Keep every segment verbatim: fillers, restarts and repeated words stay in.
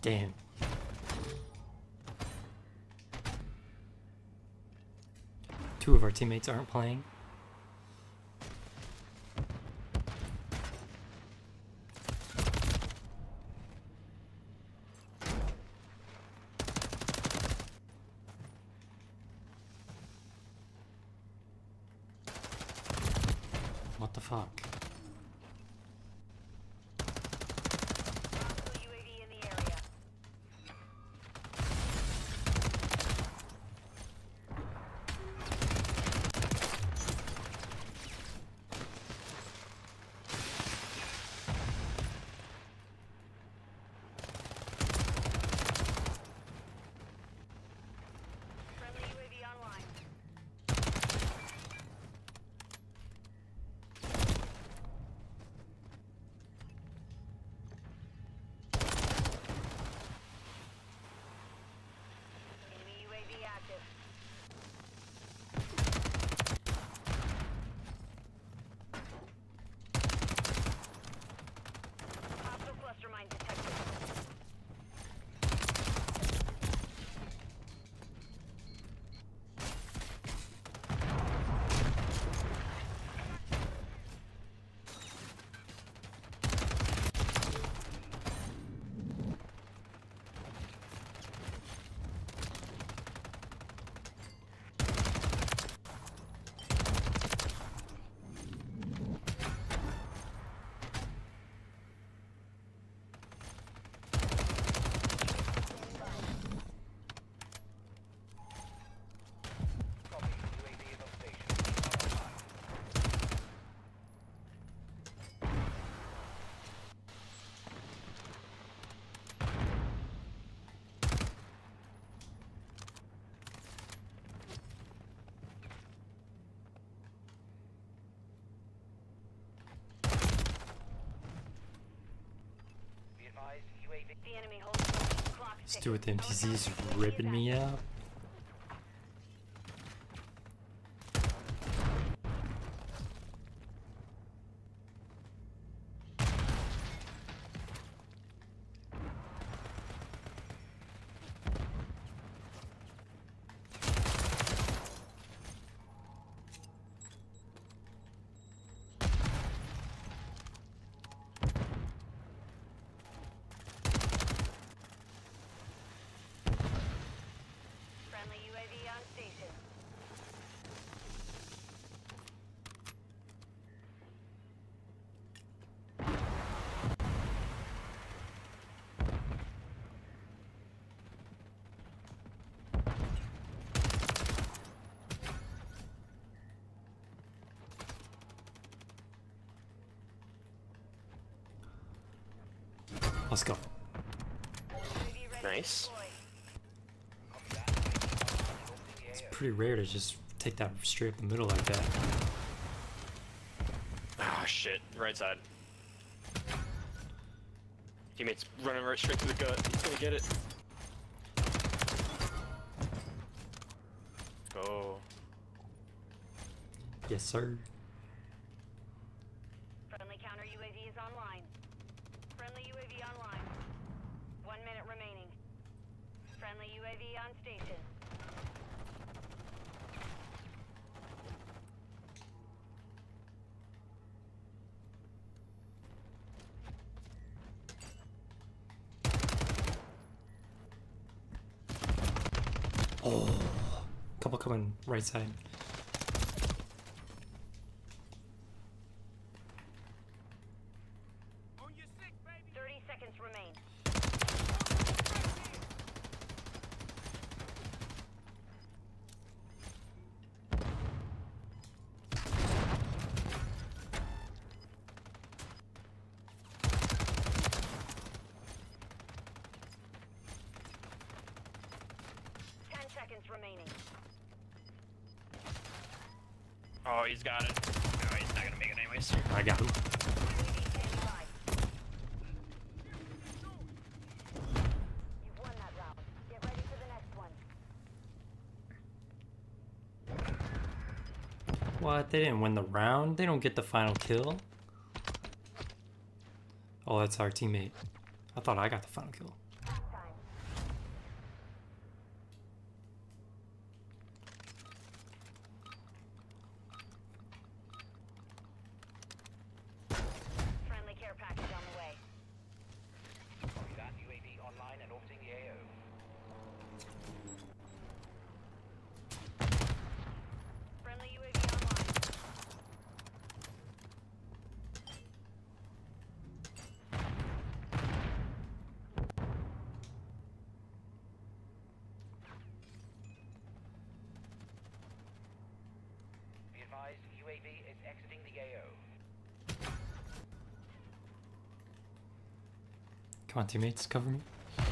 Damn. Two of our teammates aren't playing. What the fuck? U A V in the area. Friendly U A V online. Enemy U A V active. Hostile cluster mine detected. The enemy holds the clock This dude with the M T Z is ticking. ripping me out. Friendly U A V on station. Let's go. U A V ready to Nice. deploy. It's pretty rare to just take that straight up the middle like that. Ah, shit. Right side. Teammate's running right straight to the gut. He's gonna get it. Oh. Yes, sir. Friendly counter U A V is online. Friendly U A V online. One minute remaining. Friendly U A V on station. Oh, couple coming right side. Thirty seconds remain. Ten seconds remaining. Oh, he's got it. Oh, he's not gonna make it anyways. I got him. U A V standing by. You've won that round. Get ready for the next one. What? They didn't win the round? They don't get the final kill? Oh, that's our teammate. I thought I got the final kill. Halftime. advised, U A V is exiting the A O. Come on, teammates, cover me.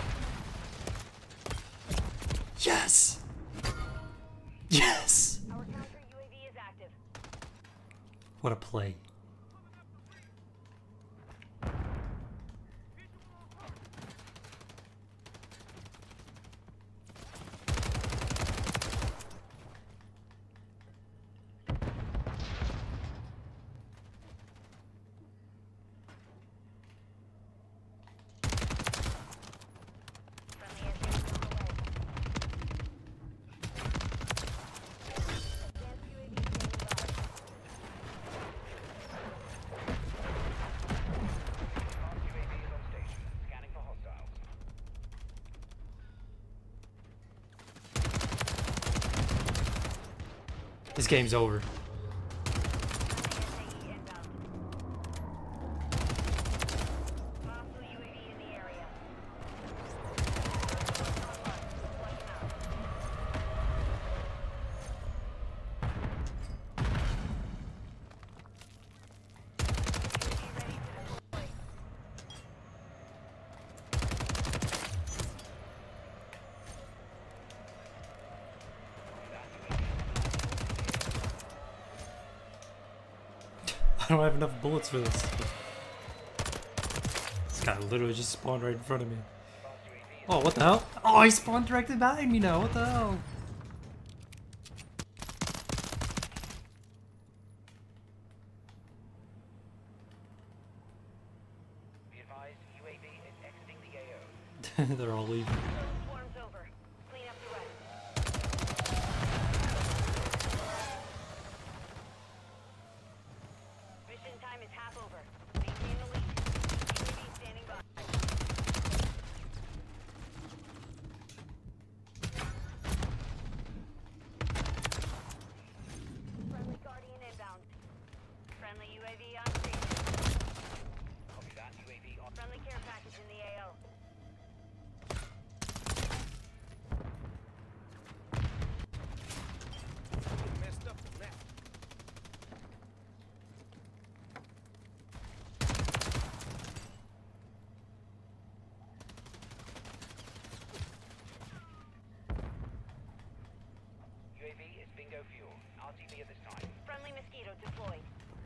Yes! Yes! Our counter U A V is active. What a play. This game's over. I don't have enough bullets for this. This guy literally just spawned right in front of me. Oh, what the hell? Oh, he spawned directly behind me now. What the hell? Be advised, U A V is exiting the A O. They're all leaving. Swarm's over. Clean up the rest. Mission time is half over. Maintain the lead. U A V standing by. Friendly Guardian inbound. Friendly U A V on station. Copy that, U A V on. Friendly care package in the A O. Messed up the map. U A V is bingo fuel. R T B at this time. Friendly mosquito deployed.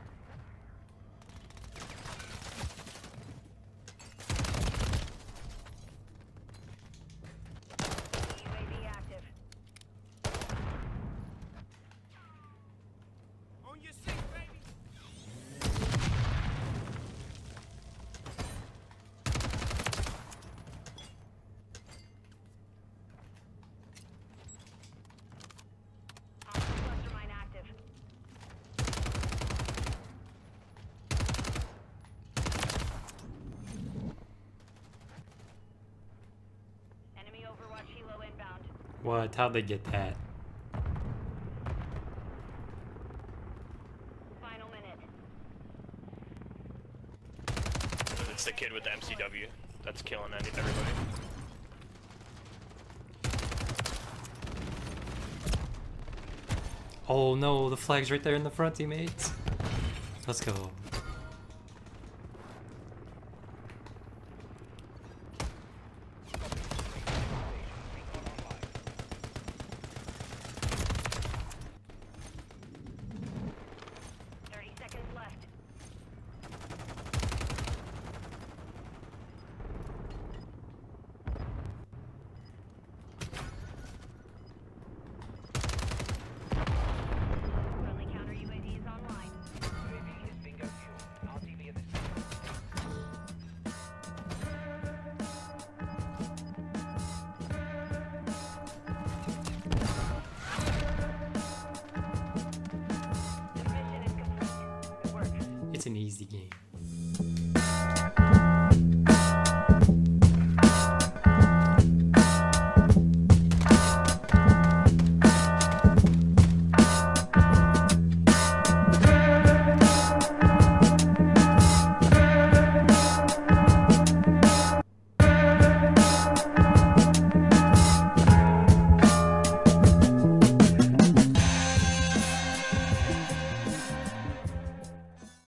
U A V active. On your seat, baby. Hostile cluster mine active. Enemy Overwatch helo inbound. What? How'd they get that? Final minute. It's the kid with the M C W that's killing any- everybody. Oh no, the flag's right there in the front, teammates. Let's go. Thirty seconds left. Friendly counter U A V is online. U A V is bingo fuel. R T B at this time. The mission is complete. Good work. It's an easy game.